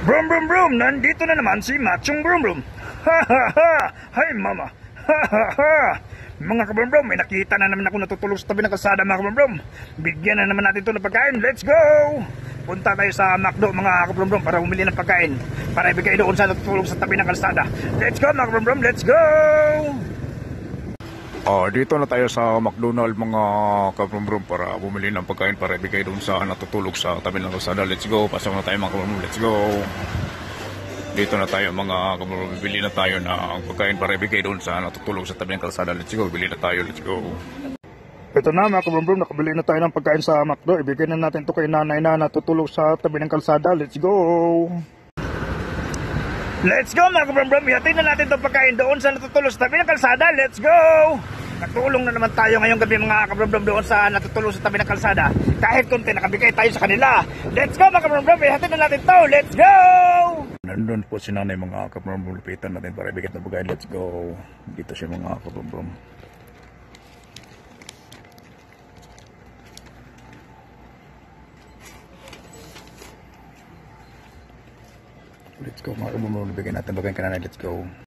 Brum brum brum, nandito na naman si Machong Brum Brum. Ha ha ha! Hi mama! Ha ha ha! Mga kabrum brum, may nakita na naman ako natutulog sa tabi ng kalsada mga kabrum brum. Bigyan na naman natin ito ng pagkain. Let's go! Punta tayo sa McDo mga kabrum brum para bumili ng pagkain. Para ibigay doon sa natutulog sa tabi ng kalsada. Let's go mga kabrum brum, let's go! Dito na tayo sa McDonald's mga kabrum-brum para bumili ng pagkain para ibigay doon sa natutulog sa tabi ng kalsada. Let's go, pasok na tayo mga kabrum-brum, let's go. Dito na tayo mga kabrum-brum, bibili na tayo ng pagkain para ibigay doon sa natutulog sa tabi ng kalsada. Let's go, bibili na tayo, let's go. Ito na mga kabrum-brum, nakabili na tayo ng pagkain sa McDo. Ibigay na natin ito kay nanay na natutulog sa tabi ng kalsada. Let's go. Let's go mga kabrum-brum, ihatid na natin itong pagkain doon sa natutulog sa tabi ng kalsada. Let's go! Natulong na naman tayo ngayong gabi mga kabrum-brum doon sa natutulog sa tabi ng kalsada. Kahit konti nakabigay tayo sa kanila. Let's go mga kabrum-brum, ihatid na natin ito. Let's go! Nandun po si nanay mga kabrum-brum, lupitan natin para ibigay ng pagkain. Let's go! Dito siya mga kabrum-brum. Let's go mga kabrum-brum, bigyan natin pagkain ka nanay. Let's go!